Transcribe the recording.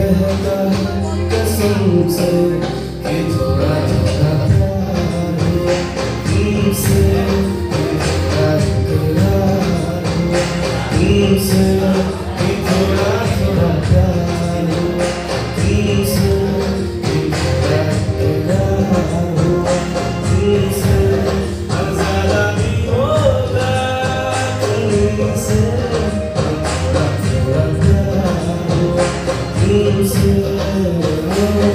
कहता है कसम से कि थोड़ा थोड़ा प्यार हुआ तुमसे, थोड़ा इकरार हुआ तुमसे, कि थोड़ा थोड़ा प्यार हुआ तुमसे, कि थोड़ा इकरार हुआ तुमसे, और ज़्यादा भी होगा तुमसे, थोड़ा थोड़ा प्यार हुआ तुमसे।